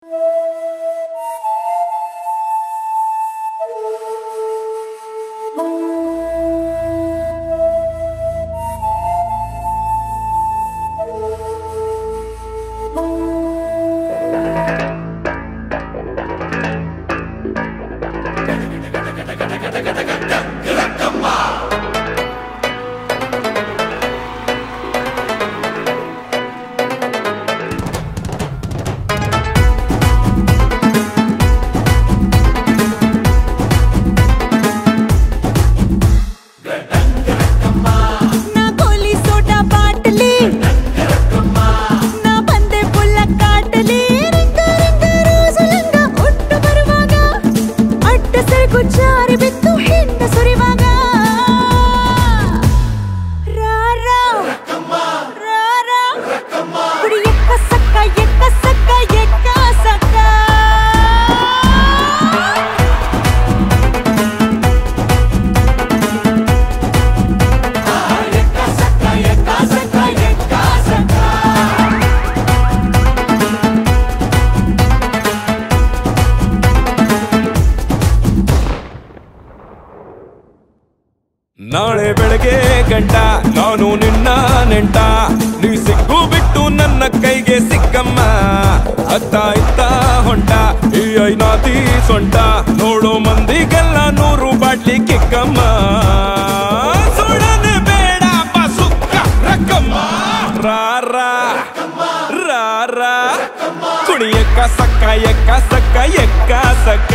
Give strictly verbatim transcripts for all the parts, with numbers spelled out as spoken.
ನಾಳೆ ಬೆಳಗ್ಗೆ ಗಂಟ ನಾನು ನಿನ್ನ ನೆಂಟ ನೀ ಸಿಕ್ಕು ಬಿಟ್ಟು ನನ್ನ ಕೈಗೆ ಸಿಕ್ಕಮ್ಮ ಅತ್ತ ಇತ್ತ ಹೊಂಟ ಈ ಐನಾತಿ ಸೊಂಟ ನೋಡೋ ಮಂದಿಗೆಲ್ಲ ನೂರು ಬಾಟ್ಲಿ ಕಿಕ್ಕಮ್ಮ ಸುಡನೆ ಬೇಡ ಸುಕ್ಕ ರಕ್ಕಮ್ಮ ರಾರ ರಾರ ಕುಣಿಯಕ್ಕ ಸಕ್ಕ ಎಕ್ಕ ಸಕ್ಕ ಎಕ್ಕ ಸಕ್ಕ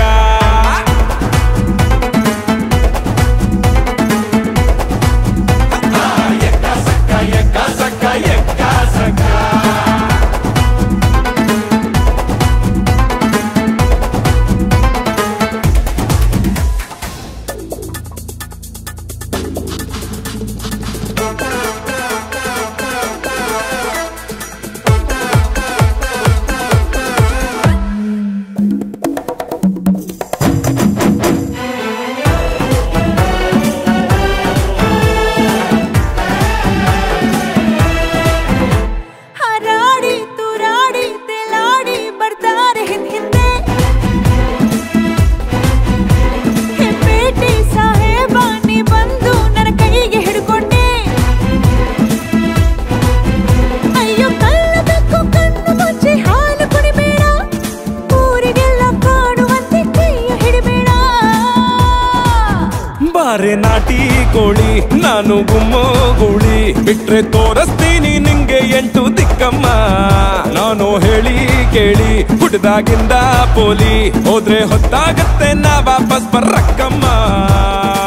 ಬಾರೆ ನಾಟಿ ಕೋಳಿ ನಾನು ಗುಮ್ಮೋ ಗೂಳಿ ಬಿಟ್ರೆ ತೋರಿಸ್ತೀನಿ ನಿಂಗೆ ಎಂಟು ದಿಕ್ಕಮ್ಮ ನಾನು ಹೇಳಿ ಕೇಳಿ ಹುಟ್ಟದಾಗಿಂದ ಪೋಲಿ ಹೋದ್ರೆ ಹೊತ್ತಾಗತ್ತೆ ನಾ ವಾಪಸ್ ಬರಕ್ಕಮ್ಮ